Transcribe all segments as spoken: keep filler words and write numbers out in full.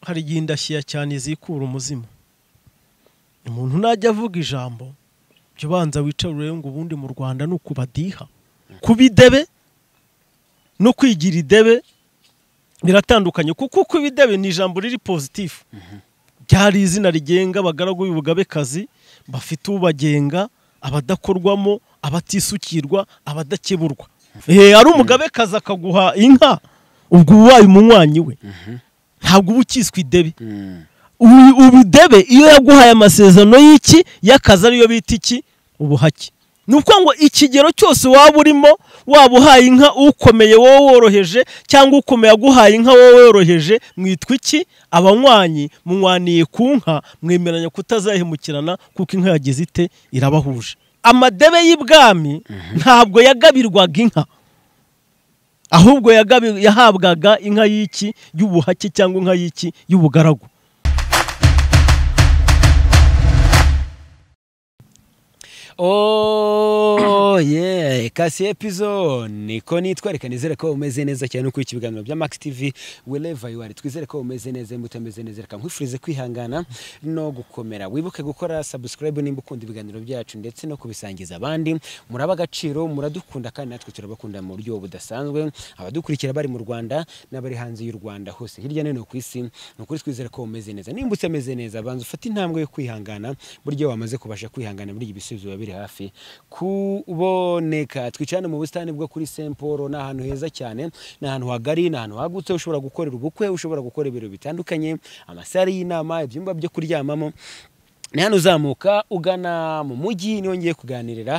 hari igihe indashyiya cyane zikura umuzimu. Umuntu najya avuga ijambo byo banza wicarure ngo ubundi mu Rwanda nuko badiha kubidebe no kwigira idebe biratandukanye kuko kubidebe ni ijambo riri positive. Byari izina rigenga abagaragu y'ubugabekazi bafite ubagenga abadakorwamo abatisukirwa abadakeburwa. Eh ari umugabekazi akaguha inka ubwo uwaye umunywanyi we ntabwo ubukiswe idebe. Ubidebe iyo yaguhaye amasezerano y'iki yakaza ariyo bita iki ubuhake. Nuko ngo ikigero cyose waba urimo waba uhaye inka ukomeye wowe woroheje cyangwa ukomeye aguhaye inka wowe woroheje mwitwa iki abanywanyi munywaniye ku nka mwemeranya kutazahemukirana kuko inka yagize ite irabahuje. Amadebe y'ibwami ntabwo yagabirwaga inka ahubwo yahabwaga inka y'iki y'ubuhake cyangwa inka y'iki y'ubugaragu. Oh yeah, kasi episode niko nitwereka nizere ko umeze neza cyane uko ikibiganiro bya Max T V wherever you are. Twizere ko umeze neza mutameze neza reka nkwifurize kwihangana no gukomera. Wibuke gukora subscribe nimba ukunda ibiganiro byacu ndetse no kubisangiza abandi. Muraba agaciro muradukunda kandi natwe turabakunda mu buryo budasanzwe. Abadukurikira bari mu Rwanda n'abari hanze y'u Rwanda hose hirya no hino ku isi nukuri twizere ko umeze neza. Nimba utameze neza banza ufate intambwe yo kwihangana buryo wamaze kubasha kwihangana muri ibisubizo biri hafi kuboneka. Twicana mu bustani bwo kuri Saint Paul na ahantu heza cyane na ahantu hagari na ahantu hagutse ushobora gukorera ubukwe ushobora gukora ibiro bitandukanye amasari y'inama ibyumba byo kuryamamo. Ni hano uzamuka ugana mu mujyi niyo ngiye kuganirira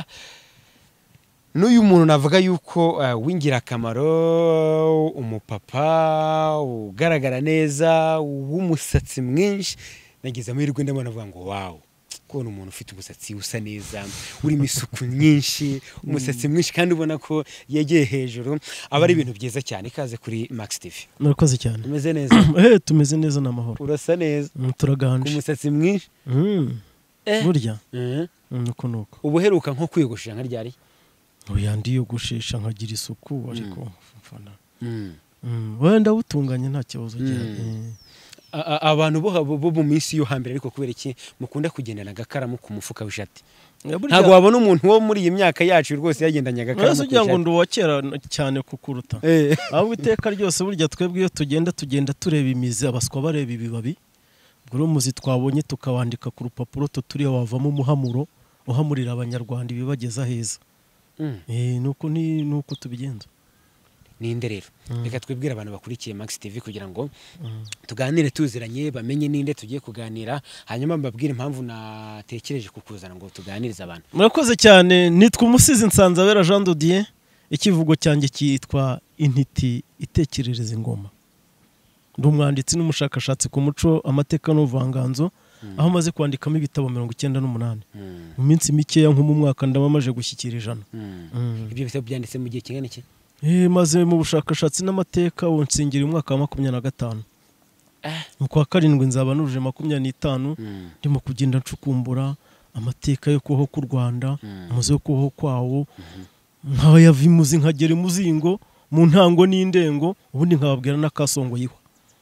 n'uyu muntu navuga yuko uh, wingira kamaro umupapa ugaragara neza w'umusatsi mwinshi. Nagize amahirwe ndabona avuga ngo wow kubona umuntu ufite ubusatsi usa neza urimo isuku nyinshi umusatsi mwinshi kandi ubona ko yegeye hejuru aba ari ibintu byiza cyane. Ikaze kuri Max T V. Murakoze cyane. Tumeze neza. Eh tumeze neza n'amahoro. Urasa neza. Turaganje. Umusatsi mwinshi. Mm. Eh burya. Eh nuko nuko. Ubuheruka nko kwiyogoshesha nka ryari? Oya ndiyogoshesha nkagira isuku ariko mfana. Mm. Mm. Wenda butunganye nta kibazo cyane. Abantu bo mu minsi yo hambere ariko kubera iki mukunda kugendana agakaramu ku mufuka w'ishati? Ntabwo wabona umuntu wo muri iyi myaka yacu rwose yagendanye agakaramu. Kugira ngo nduwakera cyane kukuruta. Aho iteka ryose burya twebwe iyo tugenda tugenda tureba imizi abaswa bareba ibibabi. Ubwo muzi twabonye tukawandika ku rupapuro tuturiye wavamo umuhamuro uhamurira abanyarwanda ibibageza heza. Eh nuko ni nuko tubigenza. Ninde rero reka twibwira abantu bakurikiye Max T V kugira ngo tuganire tuziranye bamenye ninde tugiye kuganira hanyuma mbabwire impamvu natekereje kukuzana ngo tuganirize abantu. Murakoze cyane. Nitwa umusizi Nsanzabera Jean Dodier. Ikivugo cyanjye cyitwa intiti itekerereza ingoma. Ndi umwanditsi n'umushakashatsi ku muco amateka n'ubuvanganzo aho maze kwandikamo ibitabo mirongo icyenda n'umunani. Mu minsi mikeya nko mu mwaka ndabamaje gushyikira ijana. Ibyo bitabo byanditse mu gihe kingana iki? Eh maze mu bushakashatsi n'amateka wonsingira umwaka wa makumyabiri na gatanu. Mu kwa karindwi nzaba nuje makumyabiri n'itanu ndimo kugenda ncukumbura amateka yo kubaho ku Rwanda muze yo kubaho kwawo nkaho yavimuzi nkagera muzingo mu ntango n'indengo ubundi nkababwira n'akasongo yiho.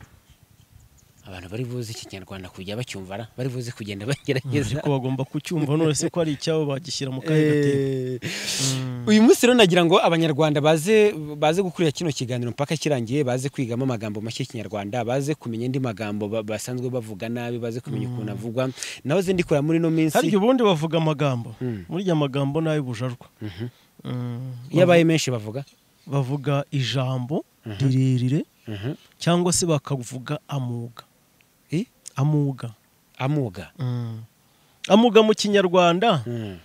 Abantu bari buze iki Kinyarwanda kujya bacyumvara bari buze kugenda bagerageza ko bagomba kucyumva none se ko ari icyabo bagishyira mu kahe gatebe. Uyu munsi rero nagira ngo abanyarwanda baze baze gukurira kino kiganiro mpaka kirangiye baze kwigamo amagambo make Kinyarwanda baze kumenya indi magambo basanzwe bavuga nabi baze kumenya ukuntu avugwa naho zindi kora muri no minsi. Hari ubundi bavuga amagambo muri ya magambo nayo bujarwa. Yabaye menshi bavuga bavuga ijambo rirerire cyangwa se bakavuga amuga. Amuga amuga amuga mu Kinyarwanda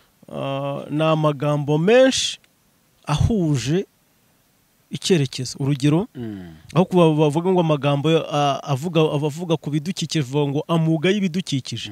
na amagambo menshi ahuje icyerekezo. Urugero aho kuba bavuga ngo amagambo avuga abavuga ku bidukikije ngo amuga y'ibidukikije,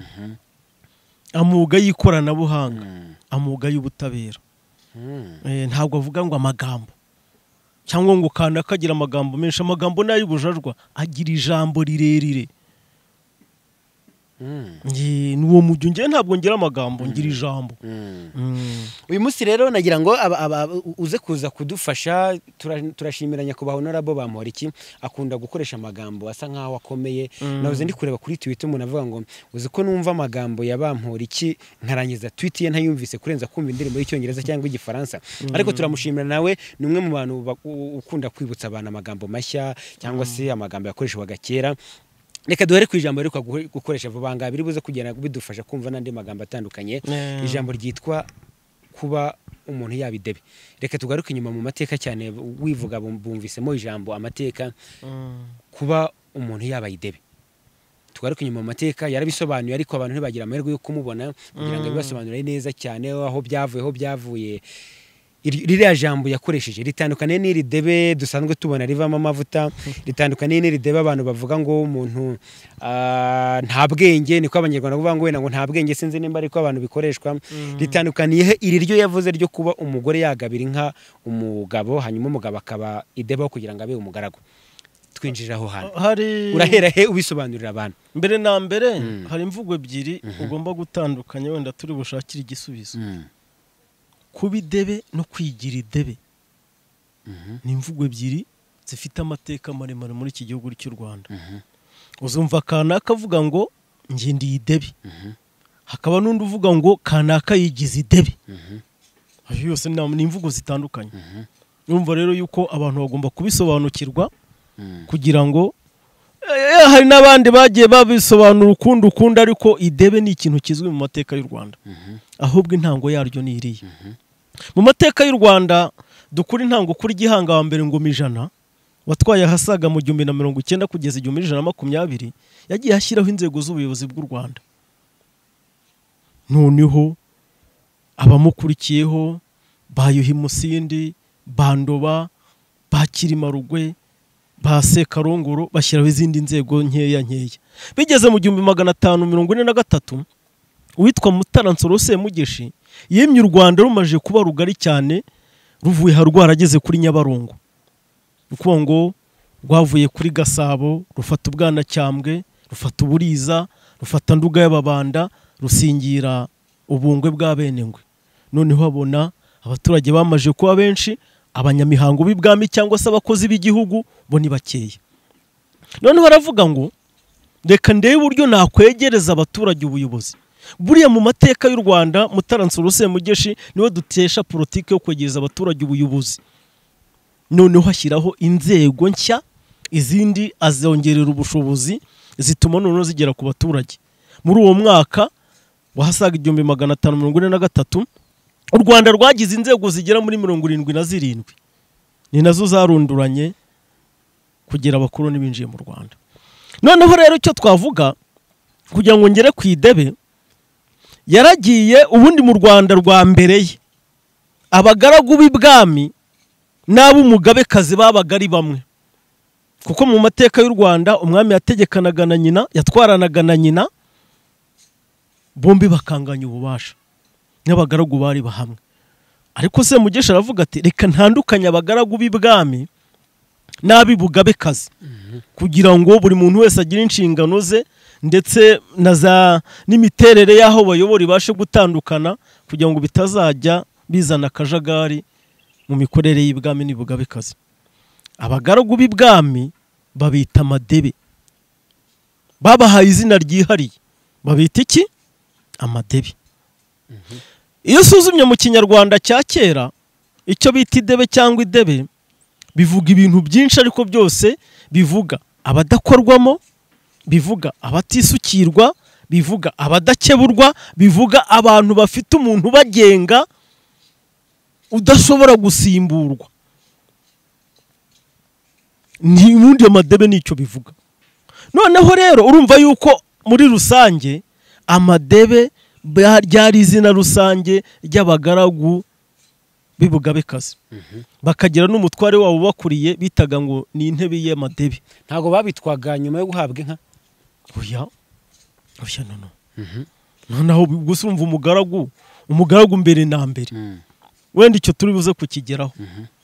amuga y'ikoranabuhanga, amuga y'ubutabera. Ntabwo avuga ngo amagambo cyangwa ngo kandi akagira amagambo menshi. Amagambo nayo bujajwa agira ijambo rirerire. ni uwo mujyo ngiye ntabwo ngira amagambo ngira ijambo. Uyu munsi rero nagira ngo uze kuza kudufasha turashimira nyakubahwa honorable Bamporiki akunda gukoresha amagambo asa nkaho akomeye navuze ndi kureba kuri Twitter umuntu avuga ngo uzi ko numva amagambo ya Bamporiki nkarangiza tweet ye ntayumvise kurenza kumva indirimbo y'icyongereza cyangwa igifaransa ariko turamushimira nawe ni umwe mu bantu ukunda kwibutsa abantu amagambo mashya cyangwa se amagambo yakoreshwaga kera. Reka duhere ku ijambo rero gukoresha vuba ngaha biri buze kugenda bidufasha kumva nandi magambo atandukanye. Ijambo ryitwa kuba umuntu yabidebe. Reka tugaruke inyuma mu mateka cyane wivuga bumvisemo ijambo amateka kuba umuntu yabayidebe. Tugaruke inyuma mu mateka yarabisobanuye ariko abantu ntibagira amahirwe yo kumubona kugira ngo bibasobanurire neza cyane aho byavuye aho byavuye. Ririya jambo yakoresheje ritandukanye n'iri debe dusanzwe tubona rivamo amavuta, ritandukanye n'iri debe abantu bavuga ngo umuntu nta bwenge, niko abanyarwanda bavuga ngo wenda ngo nta bwenge sinzi nimba ariko abantu bikoreshwa. Ritandukaniye iri ryo yavuze ryo kuba umugore yagabira inka umugabo hanyuma umugabo akaba idebe kugira ngo abe umugaragu. Twinjira aho hano urahera he ubisobanurira abantu? Mbere na mbere hari imvugo ebyiri ugomba gutandukanya wenda turi bushakira igisubizo. Kuba idebe no kwigira idebe ni imvugo ebyiri zifite amateka maremare muri iki gihugu cy'u Rwanda. Uzumva kanaka avuga ngo nge ndi idebe, hakaba n'undi uvuga ngo kanaka yigize idebe. Ayo yose ni imvugo zitandukanye. Urumva rero yuko abantu bagomba kubisobanukirwa kugira ngo hari n'abandi bagiye babisobanura ukundi ukundi ariko idebe ni ikintu kizwi mu mateka y'u Rwanda ahubwo intango yaryo ni iriya. Mu mateka y'u Rwanda dukuri intango kuri Gihanga wa mbere ngoma ijana watwaye ahasaga mu gihumbi na mirongo icyenda kugeza igihumbi n'ijana na makumyabiri yagiye ashyiraho inzego z'ubuyobozi bw'u Rwanda. Noneho abamukurikiyeho ba Yuhi Musindi, Bandoba, ba Kirimarugwe, ba Sekarongoro bashyiraho izindi nzego nkeya nkeya. Bigeze mu gihumbi magana atanu mirongo ine na gatatu uwitwa Mutaransoro Semugeshi yemye u Rwanda rumaje kuba rugari cyane ruvuye ha rwarageze kuri Nyabarongo. Ukuvuga ngo rwavuye kuri Gasabo rufata Ubwanacyambwe, rufata Uburiza, rufata Nduga y'Ababanda, rusingira Ubungwe bwa Benengwe. Noneho abona abaturage bamaje kuba benshi, abanyamihango b'ibwami cyangwa se abakozi b'igihugu bo ni bakeya. Noneho baravuga ngo reka ndebe uburyo nakwegereza abaturage ubuyobozi. Buriya mu mateka y'u Rwanda Mutaransoro Semugeshi niwe dutesha politike yo kwegereza abaturage ubuyobozi. Noneho hashyiraho inzego nshya, izindi azongerera ubushobozi zituma noneho zigera ku baturage. Muri uwo mwaka wahasaga igihumbi magana atanu mirongo ine na gatatu u Rwanda rwagize inzego zigera muri mirongo irindwi na zirindwi. Ni nazo zarunduranye kugera abakoloni binjiye mu Rwanda. Noneho rero icyo twavuga kugira ngo ngere ku idebe yaragiye ubundi mu Rwanda rwa mbere ye abagaragu b'ibwami n'ab'umugabekazi babaga ari bamwe, kuko mu mateka y'u Rwanda umwami yategekanaga na nyina, yatwaranaga na nyina, bombi bakanganya ububasha n'abagaragu bari bahamwe. Ariko Semugeshi aravuga ati reka ntandukanye abagaragu b'ibwami n'ab'ibugabekazi kugira ngo buri muntu wese agire inshingano ze ndetse na za n'imiterere y'aho bayobora ibashe gutandukana kugira ngo bitazajya bizana akajagari mu mikorere y'ibwami n'ibugabekazi. Abagaragu b'ibwami babita amadebe, babahaye izina ryihariye, babita iki? Amadebe. Iyo usuzumye mu kinyarwanda cya kera icyo bita idebe cyangwa idebe bivuga ibintu byinshi ariko byose bivuga abadakorwamo, bivuga abatisukirwa, bivuga abadakeburwa, bivuga abantu bafite umuntu bagenga udashobora gusimburwa. Ni ubundi amadebe nicyo bivuga. Noneho rero urumva yuko muri rusange amadebe ryari izina rusange ry'abagaragu b'ibugabekazi. Bakagira n'umutware wabo bakuriye bitaga ngo ni intebe y'amadebe. Ntago babitwaga nyuma yo guhabwa inka? Oya. Oya nono. Noneho gusa umva umugaragu, umugaragu mbere na mbere. Wenda icyo turi buze kukigeraho.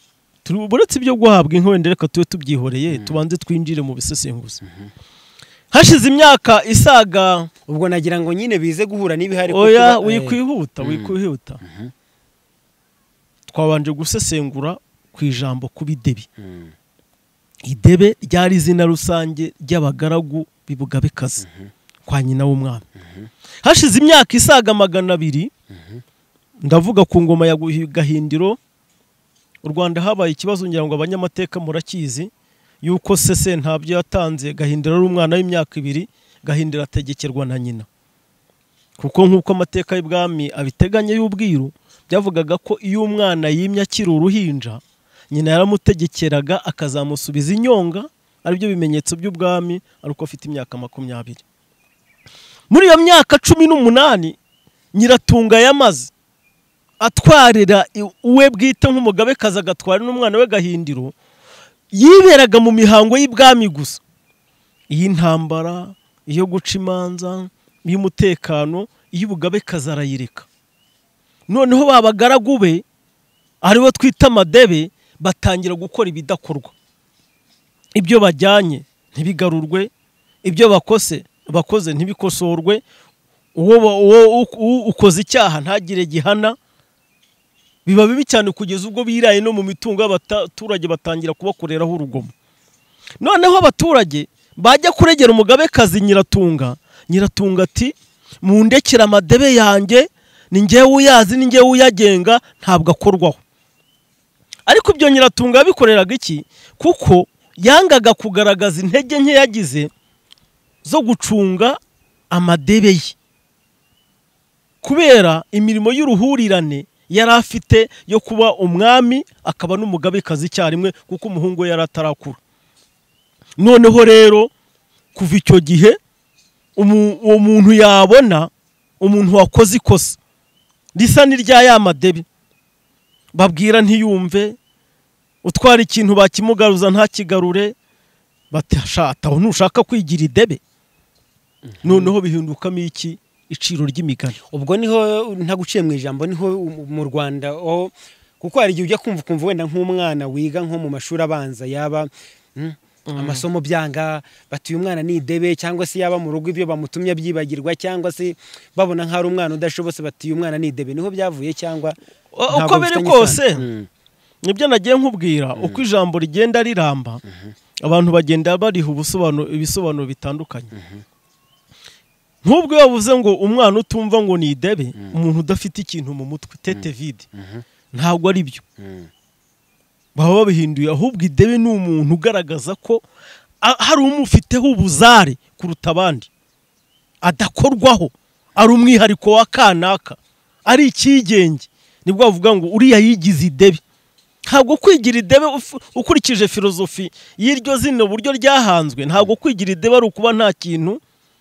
Turi buretse ibyo guhabwa inka wenda reka tuwe tubyihoreye tubanze twinjire mu bisesenguzi. hashize imyaka isaga ubwo nagira ngo nyine bize guhura n'ibihari oya wikwihuta wikwihuta twabanje gusesengura ku ijambo kubidebe idebe ryari izina rusange ry'abagaragu b'ibugabekazi kwa nyina w'umwami hashize imyaka isaga magana abiri ndavuga ku ngoma ya Gahindiro u Rwanda habaye ikibazo ngira ngo abanyamateka murakizi yuko sese ntabyo yatanze Gahindiro ari umwana w'imyaka ibiri Gahindiro ategekerwa na nyina kuko nk'uko amateka y'ibwami abiteganya y'ubwiru byavugaga ko iyo umwana yimye akiri uruhinja nyina yaramutegekeraga akazamusubiza inyonga aribyo bimenyetso by'ubwami ariko afite imyaka makumyabiri. Muri iyo myaka cumi n'umunani Nyiratunga yamaze atwarira uwe bwite nk'umugabekazi agatwara n'umwana we Gahindiro yiberaga mu mihango y'ibwami gusa iy'intambara iyo guca imanza y'umutekano y'ubugabekazi arayireka. Noneho babagaragu be aribo twita amadebe batangira gukora ibidakorwa ibyo bajyanye ntibigarurwe ibyo bakose bakoze ntibikosorwe uwo ukoze icyaha ntagire gihana biba bibi cyane kugeza ubwo biraye no mu mitungo abaturage batangira kubakoreraho urugomo. Noneho abaturage bajya kuregera umugabekazi Nyiratunga Nyiratunga ati mundekera amadebe yanjye ni ngewe uyazi ni ngewe uyagenga ntabwo akorwaho. Ariko ibyo Nyiratunga yabikoreraga iki kuko yangaga kugaragaza intege nke yagize zo gucunga amadebe ye kubera imirimo y'uruhurirane yari afite yo kuba umwami akaba n'umugabekazi cyarimwe kuko umuhungu we yari atarakura. Noneho rero kuva icyo gihe uwo muntu yabona umuntu wakoze ikosa risa n'irya ya madebe babwira ntiyumve utwara ikintu bakimugaruza ntakigarure batashata aho ntushaka kwigira idebe. Noneho bihindukamo iki iciro ry'imigani. Ubwo niho ntaguciye mu ijambo niho mu Rwanda kuko hari igihe ujya kumva kumva wenda nk'umwana wiga nko mu mashuri abanza yaba amasomo byanga batuye umwana ni idebe cyangwa se yaba mu rugo ibyo bamutumye byibagirwa cyangwa se babona nk'ari umwana udashobotse batuye umwana ni idebe niho byavuye cyangwa uko biri kose nibyo nagiye nkubwira uko ijambo rigenda riramba abantu bagenda bariha ubusobanuro ibisobanuro bitandukanye. Nk'ubwo yavuze ngo umwana utumva ngo ni idebe umuntu udafite ikintu mu mutwe tete vide ntabwo ari byo baba babihinduye ahubwo idebe ni umuntu ugaragaza ko hari umufiteho ubuzare kuruta abandi adakorwaho ari umwihariko wa kanaka ari ikigenge nibwo bavuga ngo uriya yigize idebe. Ntabwo kwigira idebe ukurikije filozofi y'iryo zino buryo ryahanzwe ntabwo kwigira idebe ari ukuba nta kintu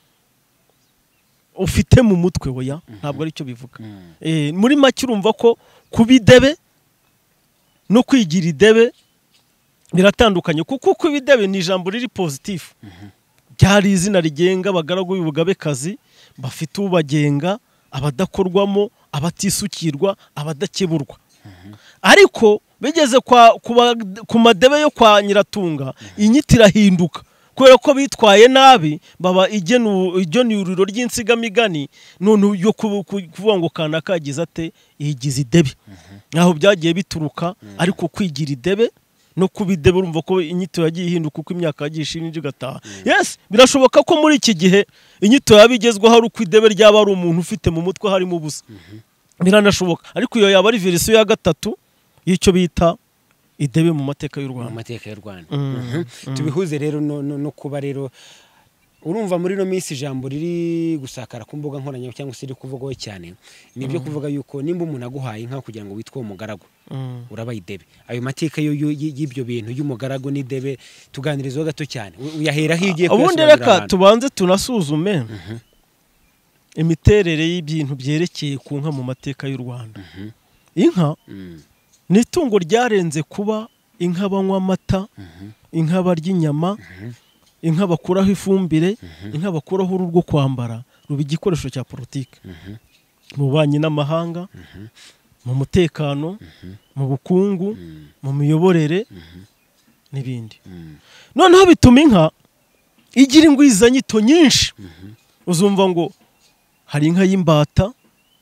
ufite mu mutwe oya ntabwo ari cyo bivuga. Eh muri make urumva ko kuba idebe no kwigira idebe biratandukanye kuko kuba idebe ni ijambo riri positive byari izina rigenga abagaragu b'ubugabekazi bafite ubagenga abadakorwamo abatisukirwa abadakeburwa. Ariko bigeze kwa ku madebe yo kwa Nyiratunga inyiti irahinduka kubera ko bitwaye nabi baba igenu igenuriro ry'insigamigani none yo kuvuga ngo kanaka yagize ate yigize idebe aho byagiye bituruka. Ariko kwigira idebe no kubidebe urumva ko inyito yagiye ihinduka uko imyaka yagiye ishinje gataha. Yes birashoboka ko muri iki gihe inyito yabigezweho ari uko idebe ryaba ari umuntu ufite mu mutwe harimo ubusa biranashoboka. Ariko iyo yaba ari verisiyo ya gatatu y'icyo bita idebe mu mateka y'u Rwanda mu mateka y'u Rwanda. Tubihuze rero no kuba rero urumva muri no minsi ijambo riri gusakara ku mbuga nkoranya cyangwa se riri kuvugwaho cyane nibyo kuvuga yuko nimba umuntu aguhaye inka kugira ngo witwe umugaragu uraba idebe. Ayo mateka y'ibyo bintu y'umugaragu n'idebe tuganirizo gato cyane uyahera higiye ubundi reka tubanze tunasuzume imiterere y'ibintu byerekeye ku nka mu mateka y'u Rwanda. Inka ni itungo ryarenze kuba inka banywa amata inka barya inyama inka bakuraho ifumbire inka bakuraho uruhu rwo kwambara ruba igikoresho cya politiki mu bubanyi n'amahanga mu mutekano mu bukungu mu miyoborere n'ibindi. Noneho bituma inka igira ingwizanyito nyinshi. Uzumva ngo hari inka y'imbata,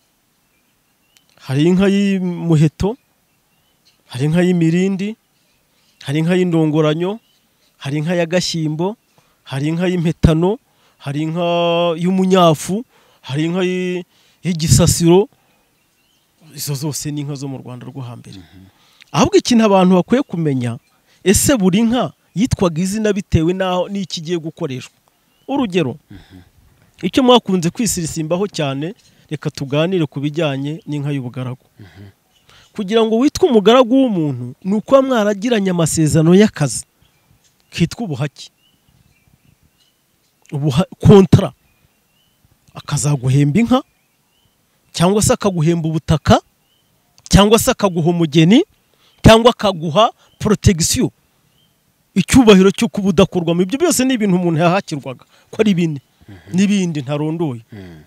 hari inka y'umuheto, hari inka y'imirindi, hari inka y'indongoranyo, hari inka y'agashyimbo, hari inka y'impetano, hari inka y'umunyafu, hari inka y'igisasiro. Izo zose ni inka zo mu Rwanda rwo hambere. Ahubwo ikintu abantu bakwiye kumenya, ese buri nka yitwaga izina bitewe naho n'ikigiye gukoreshwa. Urugero, icyo mwakunze kwisirisimbaho cyane, reka tuganire ku bijyanye n'inka y'ubugaragu. Kugira ngo witwe umugaragu w'umuntu, ni uko mwaragiranye amasezerano y'akazi kitwa ubuhake, kontra. Akazaguhemba inka, cyangwa se akaguhemba ubutaka, cyangwa se akaguha umugeni, cyangwa akaguha protection, icyubahiro cyo kubudakorwamo. Ibyo byose ni ibintu umuntu yahakirwaga ko ari bine n'ibindi ntarondoye.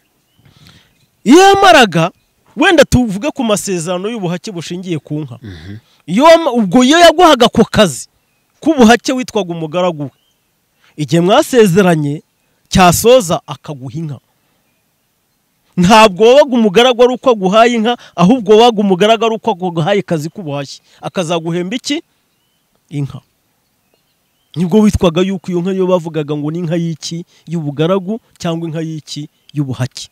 Iyo yamaraga, wenda tuvuge ku masezerano y'ubuhake bushingiye ku nka, iyo ubwo iyo yaguhaga ku kazi k'ubuhake witwaga umugaragu we, igihe mwasezeranye cyasoza akaguha inka. Ntabwo wabaga umugaragu ari uko aguhaye inka, ahubwo wabaga umugaragu ari uko aguhaye akazi k'ubuhake, akazaguhemba iki? Inka. Nibwo witwaga yuko iyo nka yo bavugaga ngo ni inka y'iki? Y'ubugaragu, cyangwa inka y'iki? Y'ubuhake.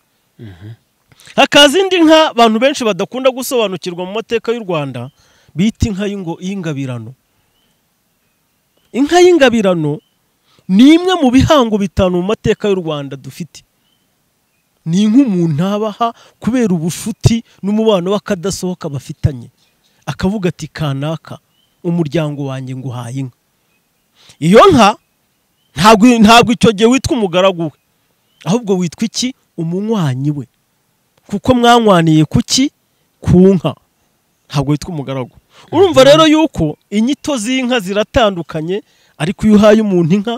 Hakaza indi nka abantu benshi badakunda gusobanukirwa mu mateka y'u Rwanda, bita inka y'ingabirano. Inka y'ingabirano ni imwe mu bihango bitanu mu mateka y'u Rwanda dufite. Ni nk'umuntu abaha kubera ubushuti n'umubano w'akadasohoka bafitanye, akavuga ati kanaka umuryango wanjye nguhaye inka. Iyo nka ntabwo ntabwo icyo gihe witwa umugaragu we, ahubwo witwa iki? Umunywanyi we, kuko mwanywaniye kuki? Ku nka. Ntabwo witwa umugaragu. Urumva rero yuko inyito z'inka ziratandukanye, ariko iyo uhaye umuntu inka,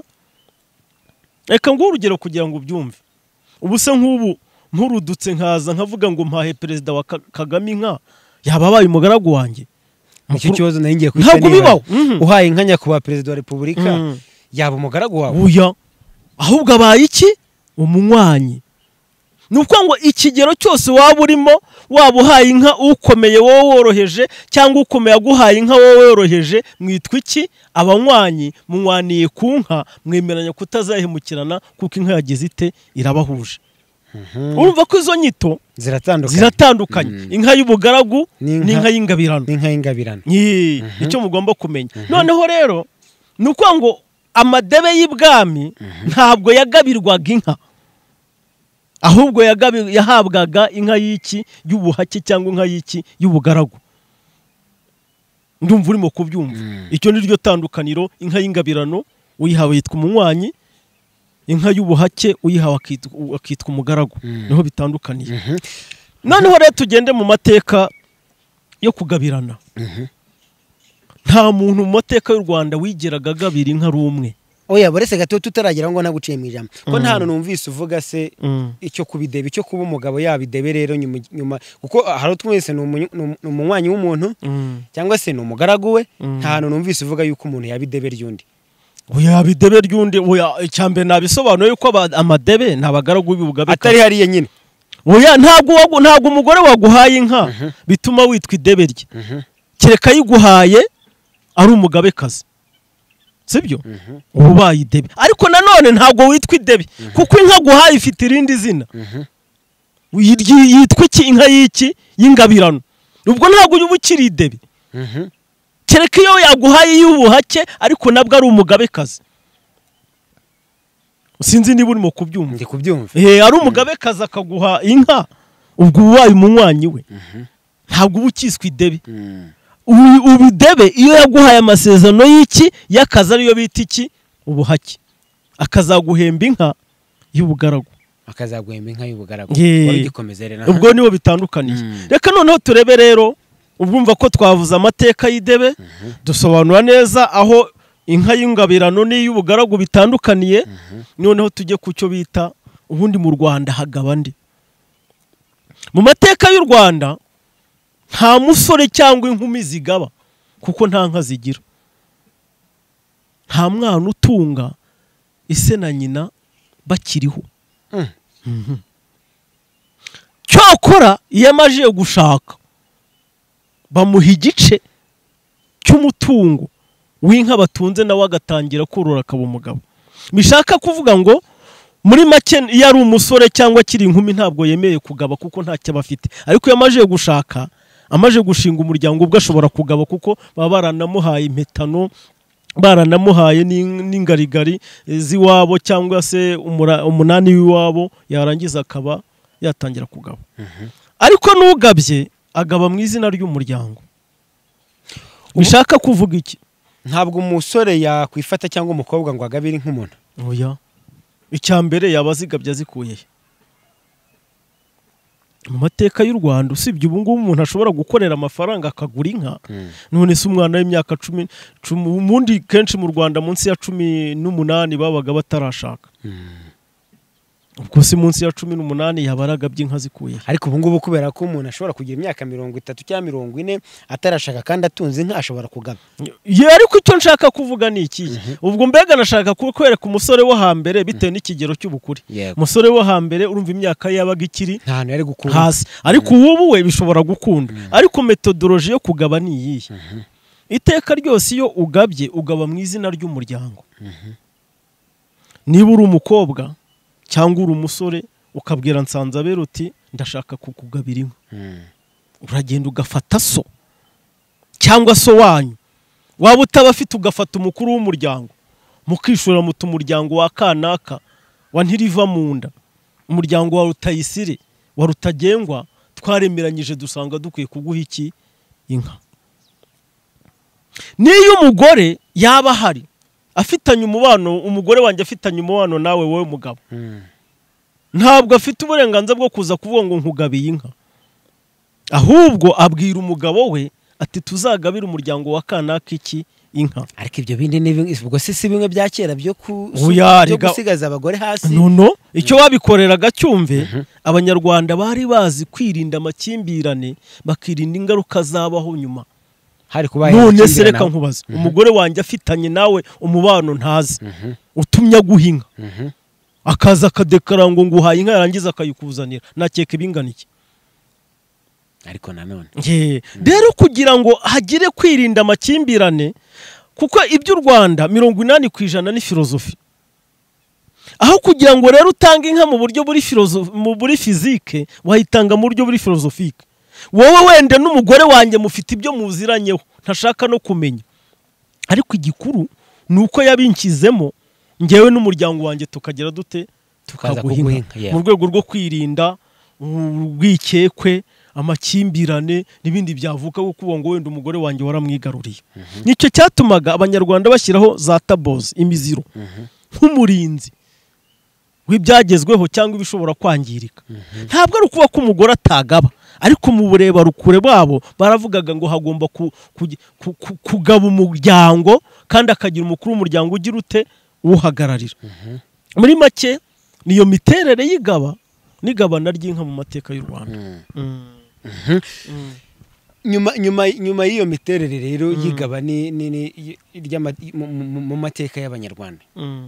reka nguhe urugero kugira ngo ubyumve. Ubu se nk'ubu nkurudutse nkaza nkavuga ngo mpahe perezida wa Kagame inka, yaba abaye umugaragu wanjye? Icyo kibazo nari ngiye kwita niba uhaye inka nyakubahwa perezida wa repubulika, yaba umugaragu wawe? Oya, ahubwo abaye iki? Umunywanyi. Nuko ngo ikigero cyose waba urimo, waba uhaye inka ukomeye wowe woroheje, cyangwa ukomeye aguhaye inka wowe woroheje, mwitwa iki? Abanywanyi. Munywaniye ku nka, mwemeranya kutazahemukirana, kuko inka yagize ite? Irabahuje. Urumva ko izo nyito ziratandukanye. Ziratandukanye. Inka y'ubugaragu n'inka y'ingabirano. Inka y'ingabirano. Icyo mugomba kumenya. Noneho rero nuko ngo amadebe y'ibwami ntabwo yagabirwaga inka, ahubwo yahabwaga inka y'iki? Y'ubuhake, cyangwa inka y'iki? Y'ubugaragu. Ndumva urimo kubyumva. Icyo ni ryo tandukaniro. Inka y'ingabirano uyihawe yitwa umunywanyi, inka y'ubuhake uyihawe akitwa umugaragu. Niho bitandukaniye. Noneho rero tugende mu mateka yo kugabirana. Nta muntu mu mateka y'u Rwanda wigeraga agabira inka ari umwe. Oya, borese gato tutaragera ngo naguciye mu ijambo, ko nta hantu numvise uvuga se icyo kubidebe, icyo kuba umugabo yabidebe rero nyuma, kuko hari twese ni umunywanyi w'umuntu, cyangwa se ni umugaragu we. Nta hantu numvise uvuga yuko umuntu yabidebe ryundi. Oya, yabidebe ryundi. Oya, icyambe nabisobanuye yuko amadebe ntabagaragu b'ubugabe atari hariye nyine. Oya, ntabwo ntabwo umugore waguhaye inka bituma witwa idebe rye, kereka yiguhaye ari umugabekazi, sibyo? Ubaye idebe. Ariko nanone ntabwo witwa idebe, kuko inka guhaye ifite irindi zina. Yitwa iki? Inka y'iki? Y'ingabirano. Ubwo ntabwo uba ukiri idebe, kereka iyo yaguhaye y'ubuhake, ariko nabwo ari umugabekazi. Sinzi niba urimo kubyumva. Ndi kubyumva. Eh, ari umugabekazi akaguha inka, ubwo ubaye umunywanyi we. Ntabwo uba ukiswe idebe. Ubudebe iyo yaguhaye amasezerano y'iki? Y'akazi, ariyo bita iki? Ubuhake. Akazaguhemba inka y'ubugaragu. Akazaguhemba inka y'ubugaragu. Wari ugikomeza rero. Ubwo niwo bitandukaniye. Reka noneho turebe rero, ubwumva ko twavuze amateka y'idebe, dusobanura neza aho inka y'ingabirano n'iy'ubugaragu bitandukaniye. Noneho tujye ku cyo bita ubundi mu Rwanda hagaba ndi. Mu mateka y'u Rwanda nta musore cyangwa inkumi zigaba, kuko nta nka zigira. Nta mwana utunga ise na nyina bakiriho. Mm. Mhm. Cyokora iyo amaje gushaka bamuha igice cy'umutungo w'inka batunze nawe agatangira korora akaba umugabo. Bishaka kuvuga ngo muri make iyo ari umusore cyangwa akiri inkumi ntabwo yemeye kugaba kuko ntacyo abafite, ariko iyo amaje gushaka amaje gushinga umuryango ubwo ashobora kugaba kuko baba baranamuhaye impetano, baranamuhaye n'ingarigari z'iwabo cyangwa se umunani w'iwabo, yarangiza akaba yatangira kugaba. Ariko n'ugabye agaba mu izina ry'umuryango. Bishaka kuvuga iki? Ntabwo umusore yakwifata cyangwa umukobwa ngo agabire nk'umuntu. Oya, icyambere yaba azigabye azikuye mu mateka y'u Rwanda. Usibye ubu ngubu umuntu ashobora gukorera amafaranga akagura inka. None se umwana w'imyaka cumi umundi kenshi mu Rwanda munsi ya cumi n'umunani babaga batarashaka. Ubwo se munsi ya cumi n'umunani yabaraga by'inka zikuye. Ariko ubu ngubu kubera ko umuntu ashobora kugira imyaka mirongo itatu cyangwa mirongo ine atarashaka kandi atunze inka ashobora kugaba. Ye, ariko icyo nshaka kuvuga ni iki? Ubwo mbega nashaka kwereka umusore wo hambere bitewe n'ikigero cy'ubukuri. Umusore wo hambere urumva imyaka yabaga ikiri nta yari gukunda hasi, ariko ubu we bishobora gukunda. Ariko metodology yo kugaba ni iyihe? Iteka ryose iyo ugabye ugaba mu izina ry'umuryango. Niba uri umukobwa cyangwa uri umusore ukabwira Nsanzabera uti ndashaka kukugabira inka, uragenda ugafata so cyangwa so wanyu, waba utabafite ugafata umukuru w'umuryango, mukishura mutu umuryango wa kanaka wa ntiriva mu nda, umuryango wa Rutayisire wa Rutagengwa, twaremeranyije dusanga dukwiye kuguha iki? Inka. Niyo umugore yaba ahari afitanye umubano, umugore wanjye afitanye umubano nawe wowe mugabo, ntabwo afite uburenganzira bwo kuza kuvuga ngo nkugabiye inka, ahubwo abwira umugabo we ati tuzagabira umuryango wa kanaka iki? Inka. Ariko ibyo bindi ni ubwo se si bimwe bya kera byo gusigaza abagore hasi. No no, icyo wabikoreraga cyumve. Abanyarwanda bari bazi kwirinda amakimbirane, bakirinda ingaruka zabaho nyuma. Hari kubaye none se reka nkubaza, umugore wanjye afitanye nawe umubano ntazi, utumya guhinga, akaza akadekara ngo nguhaye inka, yarangiza akayikuzanira, nakeka ibingana iki? Ariko nanone rero kugira ngo hagire kwirinda amakimbirane, kuko iby'u Rwanda mirongo inani ku ijana ni filozofi, aho kugira ngo rero utange inka mu buryo buri filozofi mu buri fizike, wayitanga mu buryo buri filozofike. Wowe wende n'umugore wanjye mufite ibyo muziranyeho ntashaka no kumenya, ariko igikuru nuko yabinkizemo ngewe n'umuryango wanjye tukagera dute tukaguhinga, mu rwego rwo kwirinda urwikekwe, amakimbirane n'ibindi byavuka kuko ngo wenda umugore wanjye waramwigaruriye. Nicyo cyatumaga abanyarwanda bashyiraho za tabozi, imiziro, nk'umurinzi w'ibyagezweho cyangwa ibishobora kwangirika. Ntabwo ari ukuba ko umugore atagaba, ariko mu bureba rukure bwabo baravugaga ngo hagomba kugaba umuryango kandi akagira umukuru w'umuryango ugira ute uhagararira. Muri make niyo miterere y'igaba n'igabana ry'inka mu mateka y'u Rwanda. nyuma nyuma nyuma y'iyo miterere rero y'igaba ni mu mateka y'abanyarwanda,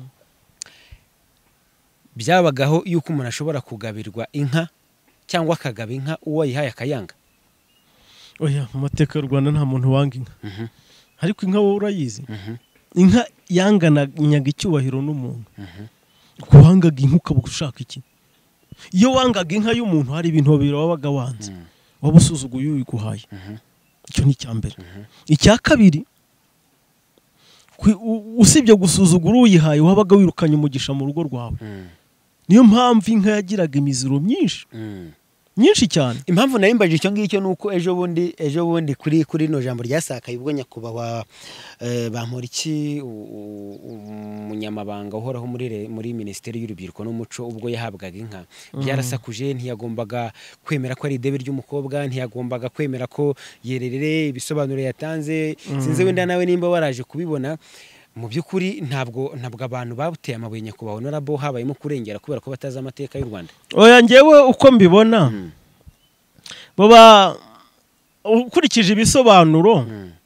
byabagaho yuko umuntu ashobora kugabirwa inka cyangwa akagaba inka uwo yihaye akayanga. Oya, mu mateka y'u Rwanda nta muntu wanga inka. Ariko inka wowe urayizi? Inka yanganyaga icyubahiro n'umuntu. Kuwangaga inka ukaba ushaka iki? Iyo wangaga inka y'umuntu hari ibintu babiri wabaga wanze, waba usuzuguye uyiguhaye. Icyo ni icyambere. Icya kabiri, usibye gusuzugura uyihaye wabaga wirukanye umugisha mu rugo rwawe. Niyo mpamvu inka yagiraga imiziro myinshi nyinshi cyane. Impamvu nayo mbaje icyo ngicyo nuko ejo bundi ejo bundi kuri kuri no jambo ryasakaye ubwo nyakubahwa Bamporiki umunyamabanga uhoraho muri muri Minisiteri y'Urubyiruko n'Umuco ubwo yahabwaga inka, byarasakuje ntiyagombaga kwemera ko ari idebe ry'umukobwa, ntiyagombaga kwemera ko yererere ibisobanuro yatanze. Sinze wenda nawe nimba waraje kubibona. Mu by'ukuri ntabwo ntabwo abantu babuteye amabuye nyakubahwa honorable habayemo kurengera kubera ko bataza amateka y'u Rwanda. Oya, ngewe uko mbibona baba ukurikije ibisobanuro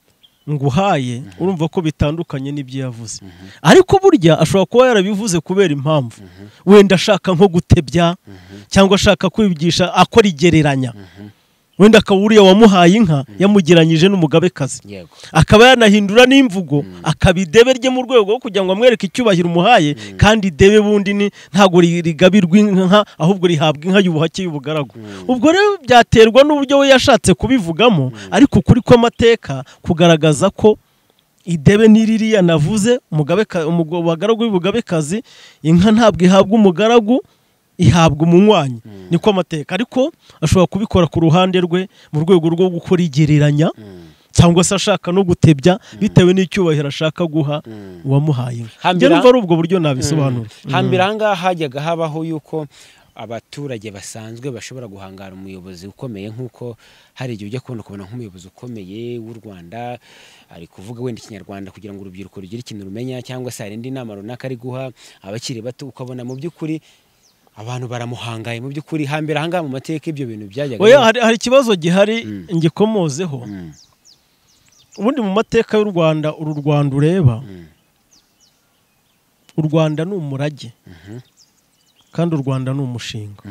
nguhaye urumva ko bitandukanye n'ibyo yavuze ariko burya ashobora kuba yarabivuze kubera impamvu wenda ashaka nko gutebya cyangwa ashaka kwigisha akora igereranya wenda akawuriya wamuhaye inka yamugeranyije n'umugabekazi akaba yanahindura n'imvugo akabidebe rye mu rwego rwo kugira ngo amwereke icyubahiro umuhaye kandi debe bundi ni ntago rigabirwa inka ahubwo rihabwa inka y'ubuhake y'ubugaragu ubwo rero byaterwa n'uburyo we yashatse kubivugamo ariko kuri ko amateka kugaragaza ko idebe niririya navuze umugabeka umugaragu w'ubugabekazi inka ntabwo ihabwa umugaragu ihabwa umunywanyi niko amateka ariko ashobora kubikora ku ruhande rwe mu rwego rwo gukora igereranya cyangwa se ashaka no gutebya bitewe n'icyubahiro ashaka guha uwamuhaye njye numva ari ubwo buryo nabisobanura hambira ahangaha hajyaga habaho yuko abaturage basanzwe bashobora guhangara umuyobozi ukomeye nk'uko hari igihe ujya kubona ukabona nk'umuyobozi ukomeye w'u Rwanda ari kuvuga wenda ikinyarwanda kugira ngo urubyiruko rugire ikintu rumenya cyangwa se hari indi nama runaka ari guha abakiri bato ukabona mu by'ukuri abantu baramuhangaye mu by'ukuri hambere ahangaha mu mateka ibyo bintu byajyaga oya hari, hari ikibazo gihari ngikomozeho ubundi mu mateka y'u Rwanda uru Rwanda ureba u Rwanda ni umurage kandi u Rwanda ni umushinga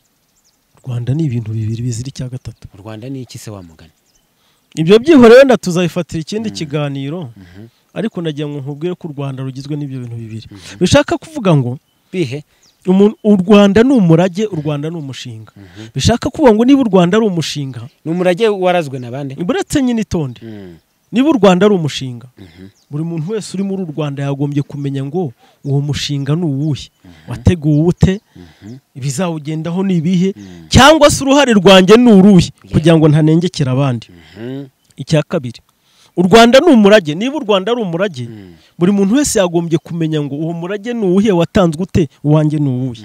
u Rwanda ni ibintu bibiri bizira icya gatatu u Rwanda ni iki se wamugana ibyo byihore wenda tuzayifatira ikindi kiganiro ariko nagira ngo nkubwire ko u Rwanda rugizwe n'ibyo bintu bibiri bishaka kuvuga ngo bihe u Rwanda ni umurage u Rwanda ni umushinga bishaka kuvuga ngo niba u Rwanda ari umushinga ni umurage warazwe nabande buretse nyine itonde niba u Rwanda ari umushinga buri muntu wese uri muri u Rwanda yagombye kumenya ngo uwo mushinga ni uwuhe wateguwe ute ibizawugendaho ni ibihe cyangwa se uruhare rwanjye ni uruhe kugira ngo ntanengekere abandi icya kabiri u Rwanda ni umurage niba u Rwanda ari umurage buri muntu wese yagombye kumenya ngo uwo murage ni uwuhe watanzwe ute uwanjye ni uwuhe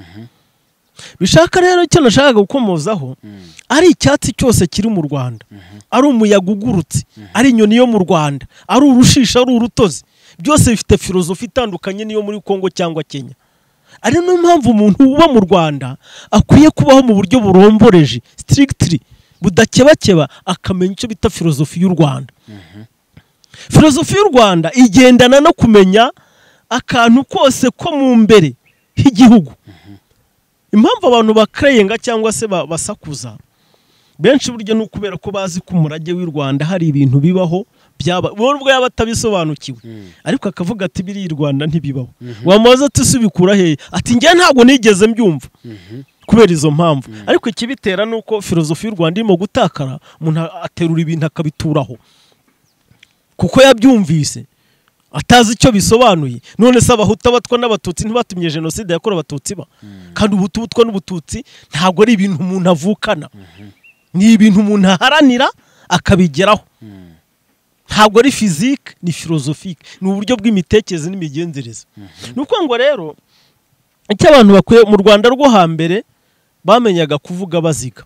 bishaka rero icyo nashakaga gukomozaho ari icyatsi cyose kiri mu Rwanda ari umuyaga ugurutse ari inyoni yo mu Rwanda ari urushisha ari urutozi byose bifite filozofi itandukanye niyo muri Kongo cyangwa Kenya ari no mpamvu umuntu uba mu Rwanda akwiye kubaho mu buryo buromboreje strictly budakebakeba akamenya icyo bita filozofi y'u Rwanda filozofi y'u Rwanda igendana no kumenya akantu kose ko mu mbere h'igihugu impamvu abantu bakayenga cyangwa se basakuza benshi buryo no kubera ko bazi ko umurage w'u Rwanda hari ibintu bibaho byaba ubwo yaba atabisobanukiwe ariko akavuga ati biri i Rwanda ntibibaho wamaze tusubikura he ati njye ntago nigeze mbyumva kubera izo mpamvu ariko ikibitera nuko filozofi y'u Rwanda irimo gutakara umuntu aterura ibintu akabituraho kuko yabyumvise atazi icyo bisobanuye none se abahuta batwa n'abatutsi ntibatumye jenoside yakorewe abatutsi ba kandi ubutu butwa n'ubututsi ntago ari ibintu umuntu avukana ni ibintu umuntu aharanira akabigeraho ntago ari physique ni philosophique ni uburyo bw'imitekerereze n'imigenzereze nuko ngo rero icyo abantu bakwiye mu Rwanda rwo hambere bamenyaga kuvuga baziga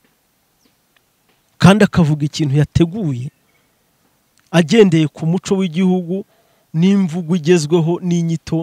kandi akavuga ikintu yateguye agendeye ku muco w'igihugu n'imvugo igezweho n'inyito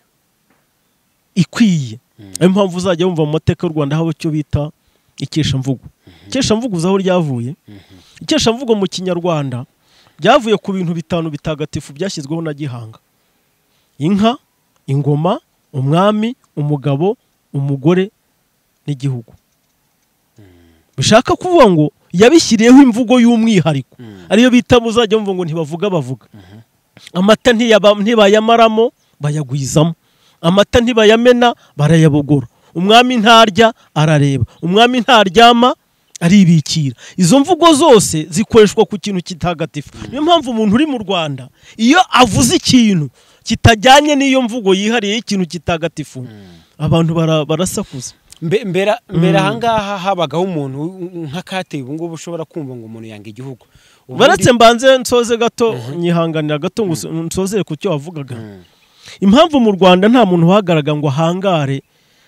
ikwiye ayo mpamvu uzajya wumva mu mateka y'u Rwanda habo cyo bita ikeshamvugo ikeshamvugo uzaho ryavuye ikeshamvugo mu Kinyarwanda byavuye ku bintu bitanu bitagatifu byashyizweho na Gihanga inka ingoma umwami umugabo umugore n'igihugu bishaka kuvuga ngo yabishyiriyeho imvugo y'umwihariko ariyo bita muzajya mvuga ngo ntibavuga bavuga amata ntibayamaramo bayagwizamo amata ntibayamena barayabogora umwami ntarya arareba umwami ntaryama aribikira izo mvugo zose zikoreshwa ku kintu kitagatifu niyo mpamvu umuntu uri mu Rwanda iyo avuze ikintu kitajyanye n'iyo mvugo yihariye y'ikintu kitagatifu abantu barasakuza mbera mbera ahangaha habagaho umuntu nk'akateye ubu ngubu ushobora kumva ngo umuntu yanga igihugu baratse mbanze nsoze gato nyihanganira gato ngo nsozere ku cyo wavugaga impamvu mu Rwanda nta muntu uhagaraga ngo ahangare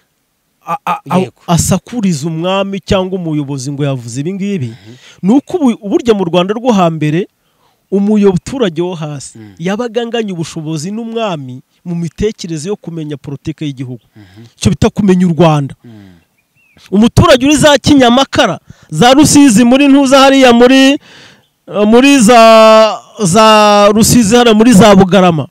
asakuriza umwami cyangwa umuyobozi ngo yavuze ibi ngibi nuko uburyo mu Rwanda rwo hambere umuyoboturage wo hasi yabaganganye ubushobozi n'umwami mu mitekerereze yo kumenya politike y'igihugu cyo bita kumenya u Rwanda umuturage uri za Kinyamakara za Rusizi muri ntuza hariya muri muri za za Rusizi hano muri za Bugarama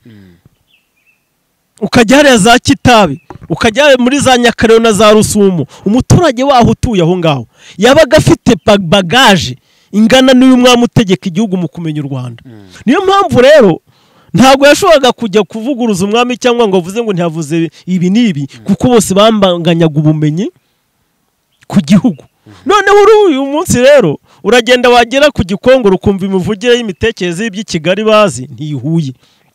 ukajya hariya za Kitabi ukajya muri za Nyakarero na za Rusumo umuturage waho utuye aho ngaho yabaga afite bagaje ingana n'uyu mwami utegeka igihugu mu kumenya u Rwanda niyo mpamvu rero ntabwo yashoboraga kujya kuvuguruza umwami cyangwa ngo avuze ngo ntiyavuze ibi n'ibi kuko bose bambanganyaga ubumenyi ku gihugu noneho uyu munsi rero uragenda wagera ku Gikongoro ukumva imivugire y'imitekerereze y'ibyi Kigali bazi ntihuye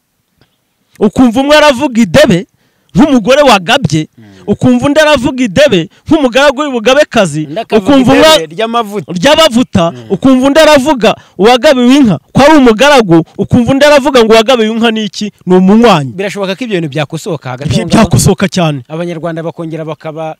ukumva umwe aravuga idebe nk'umugore wagabye ukumva undi aravuga idebe nk'umugaragu w'ubugabekazi ukumva umwe ry'amavuta ukumva undi aravuga uwagabiwe inka ko ari umugaragu ukumva undi aravuga ngo uwagabiwe inka niki ni umunywanyi birashoboka ko ibyo bintu byakosoka hagati byakosoka cyane abanyarwanda bakongera bakaba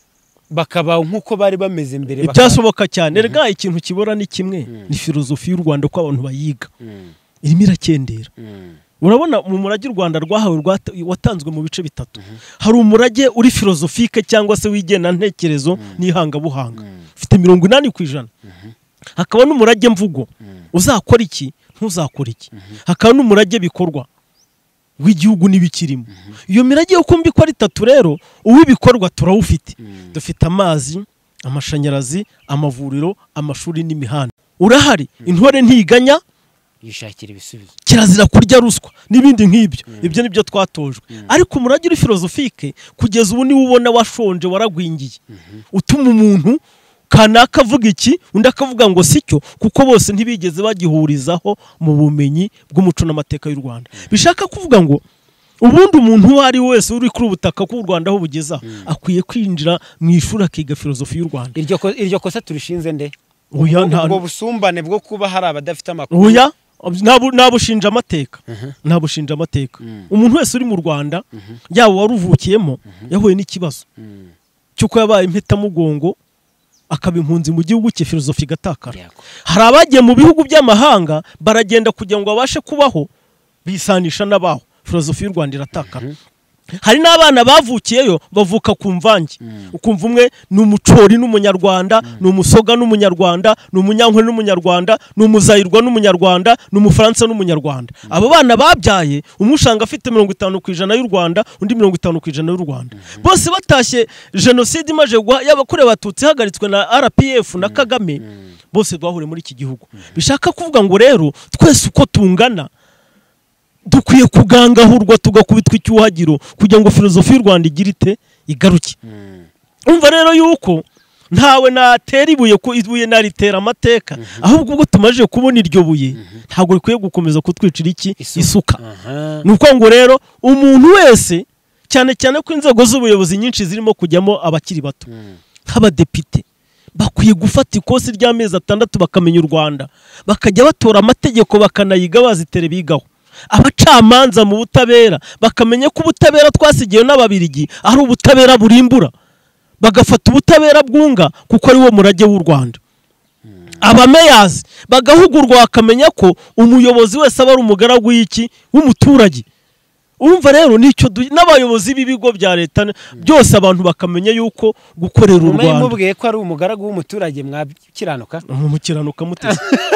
bakaba nkuko bari bameze imbere byashoboka cyane rega ikintu kibora ni kimwe ni filozofi y'u Rwanda ko abantu bayiga irimo irakendera urabona mu murage u Rwanda rwahawe watanzwe mu bice bitatu hari umurage uri filozofike cyangwa se wigena ntekerezo n'ihanga buhanga ufite mirongo inani ku ijana hakaba n'umurage mvugo uzakora iki ntuzakora iki hakaba n'umurage bikorwa w'igihugu n'ibikirimo iyo mirage yo kumbi ko ari tatu rero uw'ibikorwa turawufite dufite amazi amashanyarazi amavuriro amashuri n'imihanda urahari intore ntiganya yishakira ibisubizo kirazira kurya ruswa nibindi nk'ibyo ibyo nibyo twatojwe ariko umurage uri filozofike kugeza ubu niwe ubona washonje waragwingiye utuma umuntu kanaka avuga iki undi akavuga ngo sicyo kuko bose ntibigeze bagihurizaho mu bumenyi bw'umuco n'amateka y'u Rwanda bishaka kuvuga ngo ubundi umuntu uwo ari wese uri kuri ubutaka bw'u Rwanda aho bugeza akwiye kwinjira mu ishuri akiga filozofi y'u Rwanda iryo iryo kosa turishinze nde oya nta ubwo busumbane bwo kuba hari abadafite amakuru oya nabushinja amateka nabushinja amateka umuntu wese uri mu Rwanda yaba waruvukiyemo yahuye n'ikibazo cyuko yabaye impeta mugongo akaba impunzi mu gihugu cye filozofi gatakara hari abagiye mu bihugu by'amahanga baragenda kugira ngo babashe kubaho bisanisha nabaho filozofi y'u Rwanda iratakara hari n'abana bavukiyeyo bavuka ku mvange ukumva umwe ni umucori n'umunyarwanda ni umusoga n'umunyarwanda ni umunyankwe n'umunyarwanda ni umuzayirwa n'umunyarwanda ni umufaransa n'umunyarwanda abo bana babyaye umushanga afite mirongo itanu ku ijana y'u Rwanda undi mirongo itanu ku ijana y'u Rwanda bose batashye jenoside imaje y'abakorewe abatutsi hagaritswe na R P F na Kagame bose bahure muri iki gihugu bishaka kuvuga ngo rero twese uko tungana dukwiye kugangahurwa tugakubitwa icyuhagiro kugira ngo filozofi y'u Rwanda igire ite igaruke umva rero yuko ntawe natera ibuye ko ibuye naritera amateka ahubwo ubwo tumaje kubona iryo buye ntabwo rikwiye gukomeza kutwicira iki isuka nuko ngo rero umuntu wese cyane cyane ko inzego z'ubuyobozi nyinshi zirimo kujyamo abakiri bato nk'abadepite bakwiye gufata ikosi ry'amezi atandatu bakamenya u Rwanda bakajya batora amategeko bakanayiga bazitere bigaho abacamanza mu butabera bakamenya ko ubutabera twasigiye n'ababirigi ari ubutabera burimbura bagafata ubutabera bwunga kuko ari wo murage w'u Rwanda abameyazi bagahugurwa bakamenya ko umuyobozi wese aba ari umugaragu w'iki w'umuturage urumva rero nicyo n'abayobozi b'ibigo bya leta byose abantu bakamenya yuko gukorera u Rwanda mubwiye ko ari umugaragu w'umuturage mwakiranuka umukiranuka muteze